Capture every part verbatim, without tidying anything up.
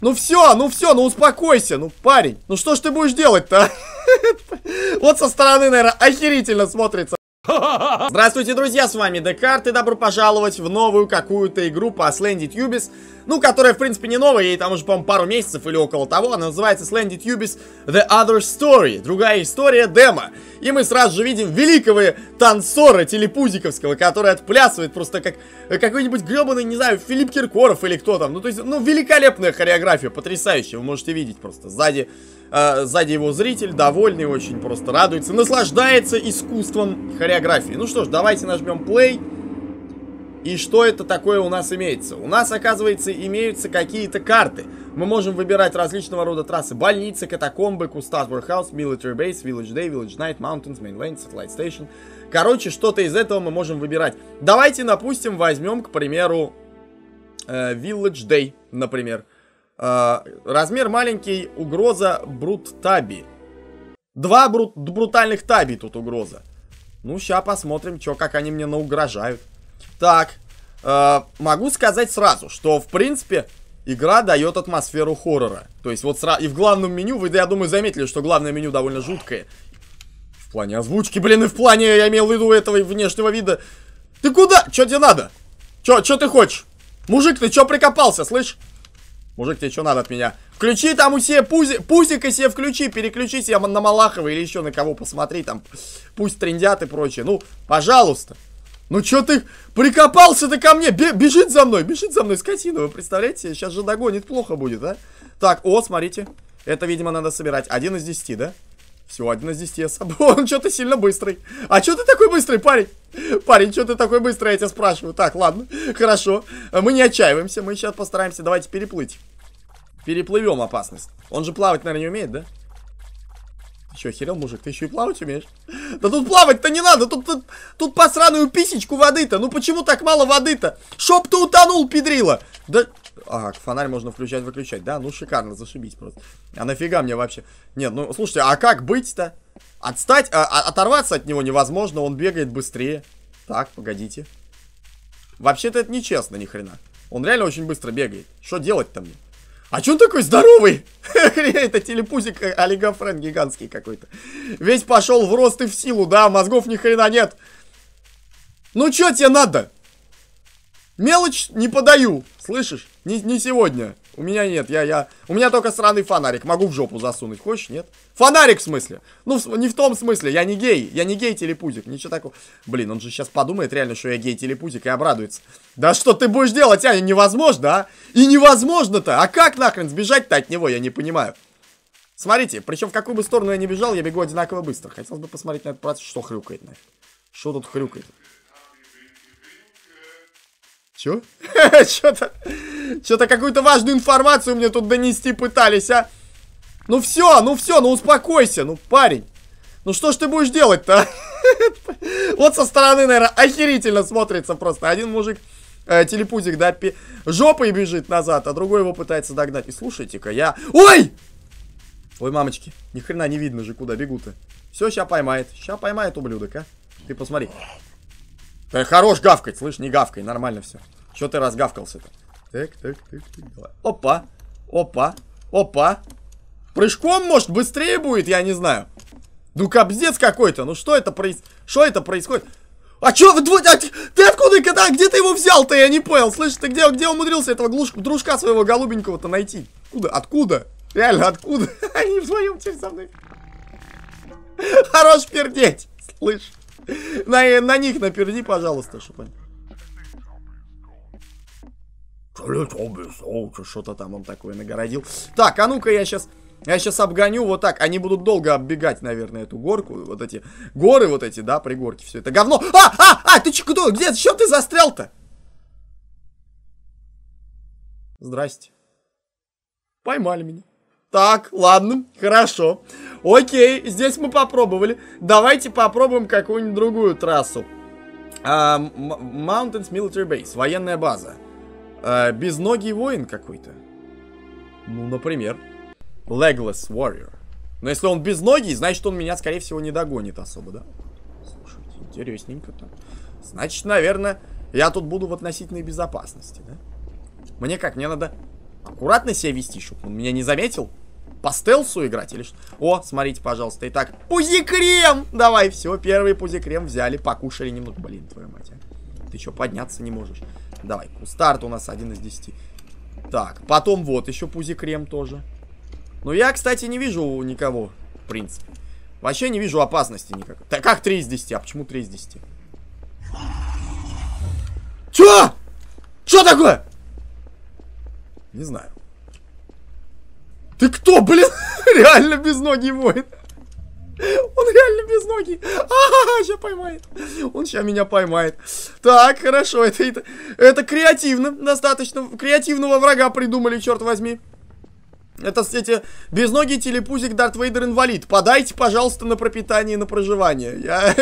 Ну все, ну все, ну успокойся, ну парень. Ну что ж ты будешь делать-то? Вот со стороны, наверное, охерительно смотрится. Здравствуйте, друзья, с вами Декарт, и добро пожаловать в новую какую-то игру по Slendy Tubis. Ну, которая, в принципе, не новая, ей там уже, по-моему, пару месяцев или около того. Она называется Slendy Tubis The Other Story, другая история, демо. И мы сразу же видим великого танцора телепузиковского, который отплясывает просто как какой-нибудь гребаный, не знаю, Филипп Киркоров или кто там. Ну, то есть, ну, великолепная хореография, потрясающая, вы можете видеть просто сзади. Uh, сзади его зритель, довольный очень, просто радуется, наслаждается искусством хореографии. Ну что ж, давайте нажмем play. И что это такое у нас имеется? У нас, оказывается, имеются какие-то карты. Мы можем выбирать различного рода трассы. Больницы, катакомбы, Кустат Warehouse, Military Base, Village Day, Village Night, Mountains, Main Lane, Satellite Station. Короче, что-то из этого мы можем выбирать. Давайте, допустим, возьмем, к примеру, uh, Village Day, например. Uh, размер маленький, угроза брут таби. Два брут, брутальных таби тут угроза. Ну, ща посмотрим, чё, как они мне наугрожают. Так, uh, могу сказать сразу, что, в принципе, игра дает атмосферу хоррора. То есть, вот сразу, и в главном меню, вы, я думаю, заметили, что главное меню довольно жуткое. В плане озвучки, блин, и в плане, я имел в виду, этого внешнего вида. Ты куда? Чё тебе надо? Чё, чё ты хочешь? Мужик, ты чё прикопался, слышь? Мужик, тебе что надо от меня? Включи там у себя пузи... пузика себе включи, переключи себе на Малахова или еще на кого посмотри, там пусть трындят и прочее. Ну, пожалуйста. Ну, что ты прикопался-то ко мне? Бе бежит за мной, бежит за мной, скотина, вы представляете? Сейчас же догонит, плохо будет, а? Так, о, смотрите. Это, видимо, надо собирать. Один из десяти, да? Все, один из десяти я собрал. Он что-то сильно быстрый. А что ты такой быстрый, парень? Парень, что ты такой быстрый, я тебя спрашиваю. Так, ладно, хорошо. Мы не отчаиваемся, мы сейчас постараемся, давайте переплыть. Переплывем опасность. Он же плавать, наверное, не умеет, да? Ты что, охерел, мужик? Ты еще и плавать умеешь? Да тут плавать-то не надо, тут, тут, тут по сраную писечку воды-то. Ну почему так мало воды-то? Шоп ты утонул, педрила. Да... А, фонарь можно включать-выключать, да? Ну, шикарно, зашибись просто. А нафига мне вообще? Нет, ну, слушайте, а как быть-то? Отстать, а, а, оторваться от него невозможно, он бегает быстрее. Так, погодите. Вообще-то это нечестно, ни хрена. Он реально очень быстро бегает. Что делать-то мне? А че он такой здоровый? Это телепузик олигофрен гигантский какой-то. Весь пошел в рост и в силу, да? Мозгов ни хрена нет. Ну, что тебе надо? Мелочь не подаю, слышишь? Не, не сегодня. У меня нет, я, я... У меня только сраный фонарик, могу в жопу засунуть. Хочешь, нет? Фонарик в смысле? Ну, в, не в том смысле, я не гей. Я не гей-телепузик, ничего такого. Блин, он же сейчас подумает реально, что я гей-телепузик и обрадуется. Да что ты будешь делать, а? Невозможно, а? И невозможно-то! А как нахрен сбежать-то от него, я не понимаю. Смотрите, причем в какую бы сторону я не бежал, я бегу одинаково быстро. Хотелось бы посмотреть на этот процесс, что хрюкает нафиг. Что тут хрюкает? Чё? Что-то... Что-то какую-то важную информацию мне тут донести пытались, а? Ну все, ну все, ну успокойся, ну парень. Ну что ж ты будешь делать-то? Вот со стороны, наверное, охерительно смотрится просто. Один мужик, э, телепузик, да, пи... жопой бежит назад, а другой его пытается догнать. И слушайте-ка, я... Ой! Ой, мамочки, ни хрена не видно же, куда бегу-то. Все, ща поймает, ща поймает ублюдок, а? Ты посмотри. Ты хорош гавкать, слышь, не гавкай, нормально все. Че ты разгавкался-то? Так, так, так, так, давай. Опа, опа, опа. Прыжком, может, быстрее будет, я не знаю. Ну, капздец какой-то, ну что это происходит? Что это происходит? А чё, вы, а, ты откуда, когда, где ты его взял-то, я не понял, слышь, ты где, где умудрился этого глуш, дружка своего голубенького-то найти? Откуда, откуда? Реально, откуда? Они вдвоем теперь со мной. Хорош пердеть, слышь. На, на них наперди, пожалуйста, чтобы они... Что-то там он такое нагородил. Так, а ну-ка я сейчас... Я сейчас обгоню вот так. Они будут долго оббегать, наверное, эту горку. Вот эти горы вот эти, да, пригорки. Все это говно. А, а, а, ты че, кто? Где? Что ты застрял-то? Здрасте. Поймали меня. Так, ладно, хорошо. Окей, здесь мы попробовали. Давайте попробуем какую-нибудь другую трассу. uh, Mountains Military Base, военная база. uh, Безногий воин какой-то. Ну, например Legless Warrior. Но если он безногий, значит он меня, скорее всего, не догонит особо, да? Слушайте, интересненько-то. Значит, наверное, я тут буду в относительной безопасности, да? Мне как, мне надо Аккуратно себя вести, чтобы он меня не заметил. По стелсу играть или что? О, смотрите, пожалуйста. Итак, пузикрем! Давай, все, первый пузикрем взяли, покушали немного. Блин, твою мать, а. Ты что, подняться не можешь? Давай, старт у нас один из десяти. Так, потом вот еще пузикрем тоже. Ну, я, кстати, не вижу никого, в принципе. Вообще не вижу опасности никакой. Так, как три из десяти? А почему три из десяти? Чё? Чё такое? Не знаю. Ты кто, блин? Реально безногий воин. Он реально безногий. А-ха-ха, сейчас поймает. Он сейчас меня поймает. Так, хорошо, это, это, это креативно. Достаточно креативного врага придумали, черт возьми. Это, кстати, безногий телепузик Дарт Вейдер инвалид. Подайте, пожалуйста, на пропитание и на проживание. Я,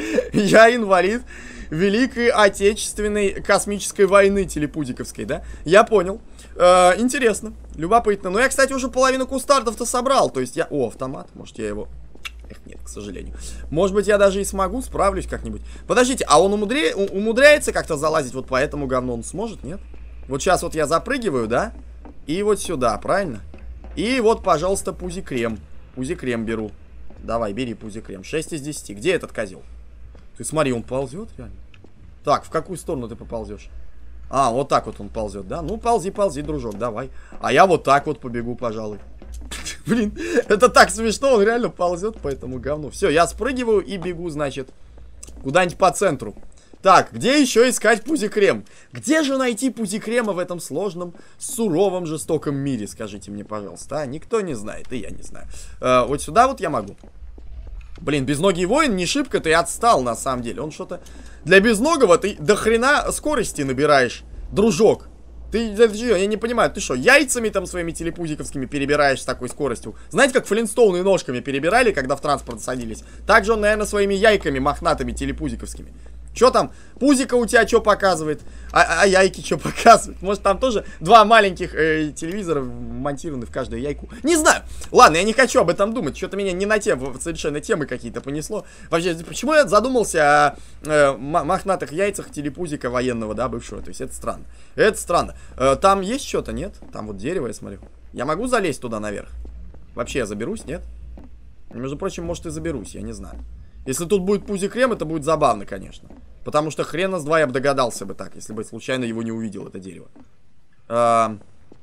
я инвалид Великой Отечественной космической войны телепузиковской, да? Я понял. Э, интересно, любопытно. Но я, кстати, уже половину кустардов-то собрал. То есть я... О, автомат. Может, я его... Эх, нет, к сожалению. Может быть, я даже и смогу, справлюсь как-нибудь. Подождите, а он умудря... умудряется как-то залазить вот по этому говну? Он сможет, нет? Вот сейчас вот я запрыгиваю, да? И вот сюда, правильно? И вот, пожалуйста, пузикрем. Пузикрем беру. Давай, бери пузикрем. шесть из десяти. Где этот козел? Ты смотри, он ползет реально. Так, в какую сторону ты поползешь? А, вот так вот он ползет, да? Ну, ползи, ползи, дружок, давай. А я вот так вот побегу, пожалуй. Блин, это так смешно, он реально ползет по этому говну. Все, я спрыгиваю и бегу, значит, куда-нибудь по центру. Так, где еще искать пузикрем? Где же найти пузикрема в этом сложном, суровом, жестоком мире, скажите мне, пожалуйста, а? Никто не знает, и я не знаю. Э, вот сюда вот я могу. Блин, безногий воин не шибко ты отстал, на самом деле. Он что-то... Для безногого ты до хрена скорости набираешь, дружок. Ты, ты, ты, я не понимаю, ты что, яйцами там своими телепузиковскими перебираешь с такой скоростью? Знаете, как Флинстоуны ножками перебирали, когда в транспорт садились? Так же он, наверное, своими яйками мохнатыми телепузиковскими. Чё там? Пузика у тебя что показывает? А, а яйки что показывают? Может, там тоже два маленьких э, телевизора монтированы в каждую яйку? Не знаю. Ладно, я не хочу об этом думать. Что-то меня не на тему, совершенно темы какие-то понесло. Вообще, почему я задумался о э, мохнатых яйцах телепузика военного, да, бывшего? То есть это странно. Это странно. Э, там есть что-то, нет? Там вот дерево, я смотрю. Я могу залезть туда наверх? Вообще я заберусь, нет? Между прочим, может и заберусь, я не знаю. Если тут будет пузикрем, это будет забавно, конечно. Потому что хрена с два я бы догадался бы так, если бы случайно его не увидел, это дерево. А...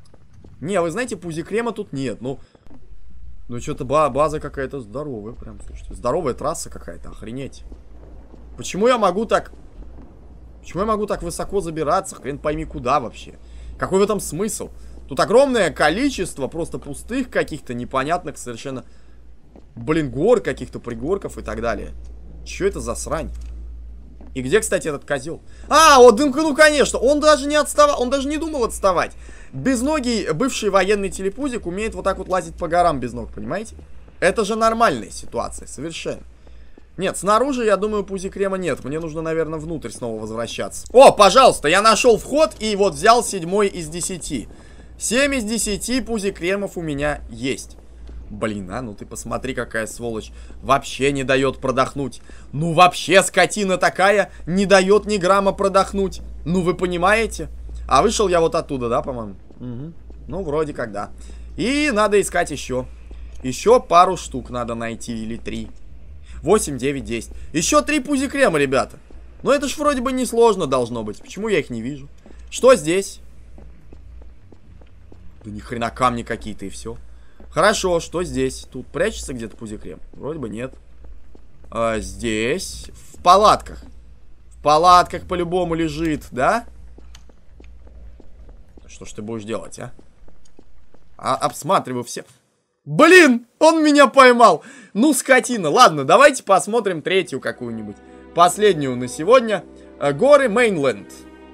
Не, вы знаете, пузикрема тут нет. Ну, ну что-то база какая-то здоровая, прям, слушайте. Здоровая трасса какая-то, охренеть. Почему я могу так... Почему я могу так высоко забираться? Хрен пойми куда вообще. Какой в этом смысл? Тут огромное количество просто пустых каких-то непонятных совершенно... Блин, гор каких-то, пригорков и так далее. Че это за срань? И где, кстати, этот козел? А, вот, ну, конечно, он даже не отставал, он даже не думал отставать. Безногий, бывший военный телепузик, умеет вот так вот лазить по горам без ног, понимаете? Это же нормальная ситуация, совершенно. Нет, снаружи, я думаю, пузикрема нет. Мне нужно, наверное, внутрь снова возвращаться. О, пожалуйста, я нашел вход и вот взял седьмой из десяти. семь из десяти пузикремов у меня есть. Блин, а, ну ты посмотри, какая сволочь. Вообще не дает продохнуть. Ну вообще скотина такая не дает ни грамма продохнуть. Ну вы понимаете? А вышел я вот оттуда, да, по-моему? Угу. Ну, вроде как, да. И надо искать еще. Еще пару штук надо найти, или три. восемь, девять, десять. Еще три пузикрема, ребята. Ну это ж вроде бы несложно должно быть. Почему я их не вижу? Что здесь? Да ни хрена, камни какие-то и все. Хорошо, что здесь? Тут прячется где-то пузикрем? Вроде бы нет. А, здесь. В палатках. В палатках по-любому лежит, да? Что ж ты будешь делать, а? А обсматриваю все. Блин, он меня поймал. Ну, скотина. Ладно, давайте посмотрим третью какую-нибудь. Последнюю на сегодня. Горы Мейнленд.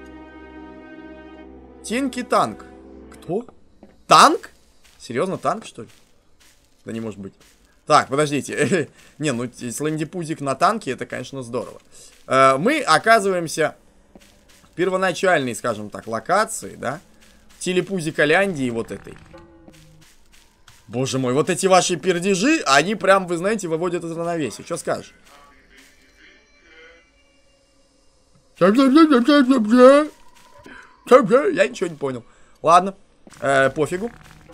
Тинки танк. Кто? Танк? Серьезно, танк, что ли? Да не может быть. Так, подождите. Не, ну, слендипузик на танке, это, конечно, здорово. Э, мы оказываемся в первоначальной, скажем так, локации, да? Телепузиколяндии вот этой. Боже мой, вот эти ваши пердежи, они прям, вы знаете, выводят из равновесия. Что скажешь? Я ничего не понял. Ладно. Э, пофигу.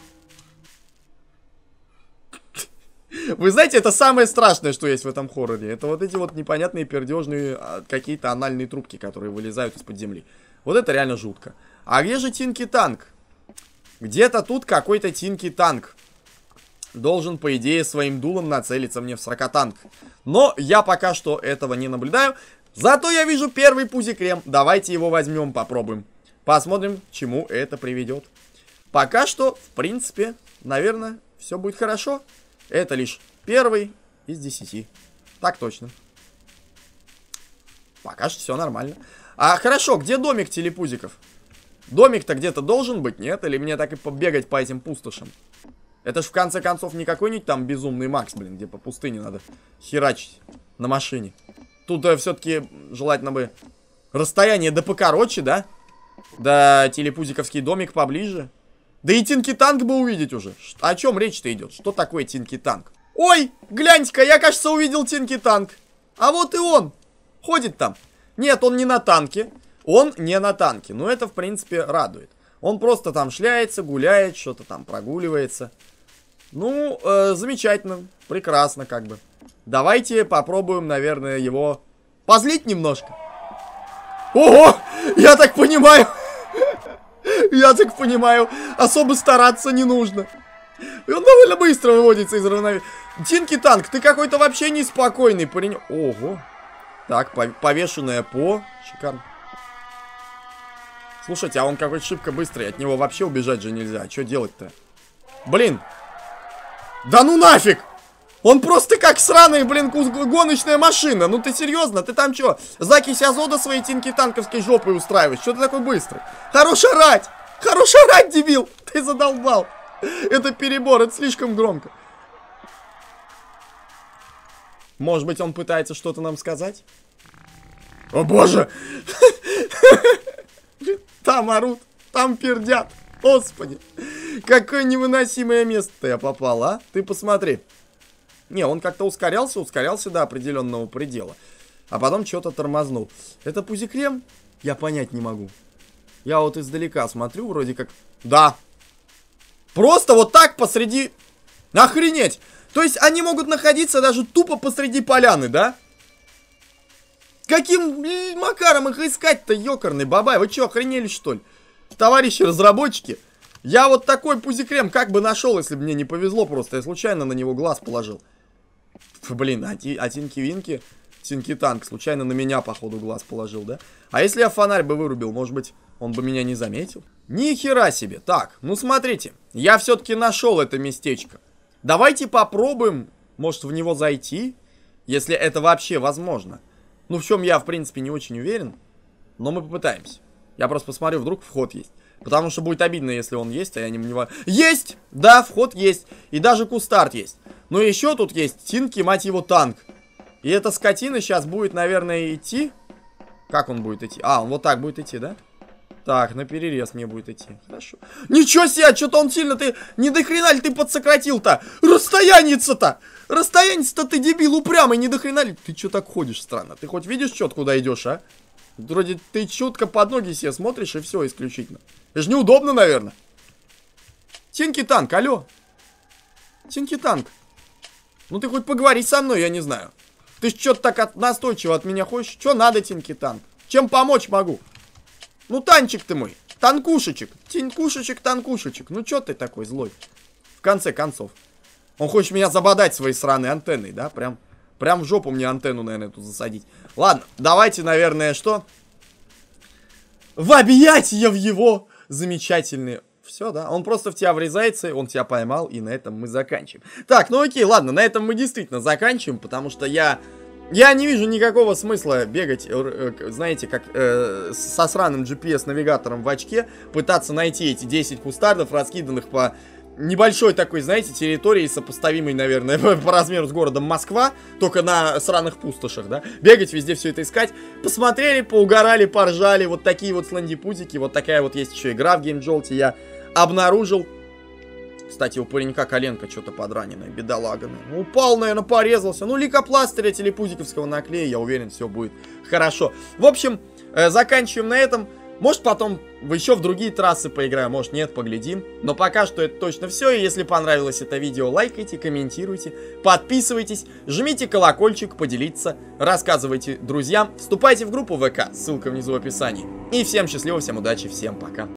Вы знаете, это самое страшное, что есть в этом хорроре. Это вот эти вот непонятные пердежные какие-то анальные трубки, которые вылезают из-под земли. Вот это реально жутко. А где же Тинки Танк? Где-то тут какой-то Тинки Танк должен, по идее, своим дулом нацелиться мне в сорокатанк. Но я пока что этого не наблюдаю. Зато я вижу первый пузикрем. Давайте его возьмем, попробуем. Посмотрим, к чему это приведет. Пока что, в принципе, наверное, все будет хорошо. Это лишь первый из десяти. Так точно. Пока что все нормально. А хорошо, где домик телепузиков? Домик-то где-то должен быть, нет? Или мне так и побегать по этим пустошам? Это ж в конце концов не какой-нибудь там безумный Макс, блин, где по пустыне надо херачить на машине. Тут э, все-таки желательно бы расстояние да покороче, да? Да телепузиковский домик поближе. Да и Тинки Танк бы увидеть уже. О чем речь-то идет? Что такое Тинки Танк? Ой, гляньте-ка, я, кажется, увидел Тинки Танк. А вот и он. Ходит там. Нет, он не на танке. Он не на танке. Но это, в принципе, радует. Он просто там шляется, гуляет, что-то там прогуливается. Ну, э, замечательно. Прекрасно, как бы. Давайте попробуем, наверное, его позлить немножко. Ого! Я так понимаю... Я так понимаю, особо стараться не нужно. И он довольно быстро выводится из равновесия. Тинки Танк, ты какой-то вообще неспокойный парень. Ого. Так, повешенное по. Шикарно. Слушайте, а он какой-то шибко быстрый. От него вообще убежать же нельзя. Что делать-то? Блин. Да ну нафиг! Он просто как сраная, блин, гоночная машина. Ну ты серьезно? Ты там что, закись азота своей Тинки Танковской жопой устраиваешь? Что ты такой быстрый? Хорош орать! Хорош орать, дебил! Ты задолбал. Это перебор, это слишком громко. Может быть, он пытается что-то нам сказать? О боже! Там орут, там пердят. Господи, какое невыносимое место я попал, а? Ты посмотри. Не, он как-то ускорялся, ускорялся до определенного предела. А потом что-то тормознул. Это пузикрем? Я понять не могу. Я вот издалека смотрю, вроде как... Да. Просто вот так посреди... Охренеть! То есть они могут находиться даже тупо посреди поляны, да? Каким макаром их искать-то, ёкарный бабай? Вы что, охренели, что ли? Товарищи разработчики, я вот такой пузикрем как бы нашел, если бы мне не повезло просто. Я случайно на него глаз положил. Блин, а, ти, а Тинки-Винки, Тинки Танк случайно на меня, походу, глаз положил, да? А если я фонарь бы вырубил, может быть, он бы меня не заметил? Ни хера себе. Так, ну смотрите, я все-таки нашел это местечко. Давайте попробуем, может, в него зайти, если это вообще возможно. Ну, в чем я, в принципе, не очень уверен, но мы попытаемся. Я просто посмотрю, вдруг вход есть. Потому что будет обидно, если он есть, а я не... не... Есть! Да, вход есть. И даже кустарт есть. Но еще тут есть Тинки, мать его, Танк. И эта скотина сейчас будет, наверное, идти. Как он будет идти? А, он вот так будет идти, да? Так, на перерез мне будет идти. Хорошо. Ничего себе, что-то он сильно... Ты не до хрена ли ты подсократил-то? Расстояница-то! Расстояница-то ты, дебил, упрямый, не до хрена ли... Ты что так ходишь странно? Ты хоть видишь, что куда идешь, а? Вроде ты чутко под ноги себе смотришь, и все, исключительно. Это же неудобно, наверное. Тинки Танк, алло. Тинки Танк. Ну ты хоть поговори со мной, я не знаю. Ты что-то так от, настойчиво от меня хочешь? Что надо, Тинки Танк? Чем помочь могу? Ну, танчик ты мой. Танкушечек. Тинкушечек, танкушечек. Ну, что ты такой злой? В конце концов. Он хочет меня забодать своей сраной антенной, да? Прям, прям в жопу мне антенну, наверное, тут засадить. Ладно, давайте, наверное, что? В объятия в его замечательные... Все, да? Он просто в тебя врезается, он тебя поймал, и на этом мы заканчиваем. Так, ну окей, ладно, на этом мы действительно заканчиваем, потому что я... Я не вижу никакого смысла бегать, знаете, как э, со сраным джи пи эс-навигатором в очке, пытаться найти эти десять кустардов, раскиданных по небольшой такой, знаете, территории, сопоставимой, наверное, по размеру с городом Москва, только на сраных пустошах, да? Бегать везде, все это искать. Посмотрели, поугорали, поржали, вот такие вот сландипузики, вот такая вот есть еще игра в геймджолте, я обнаружил. Кстати, у паренька коленка что-то подраненная, бедолага. Ну, упал, наверное, порезался. Ну, лейкопластыря телепузиковского наклея, я уверен, все будет хорошо. В общем, э, заканчиваем на этом. Может, потом еще в другие трассы поиграем, может, нет, поглядим. Но пока что это точно все. И если понравилось это видео, лайкайте, комментируйте, подписывайтесь, жмите колокольчик, поделиться, рассказывайте друзьям, вступайте в группу ВК, ссылка внизу в описании. И всем счастливо, всем удачи, всем пока.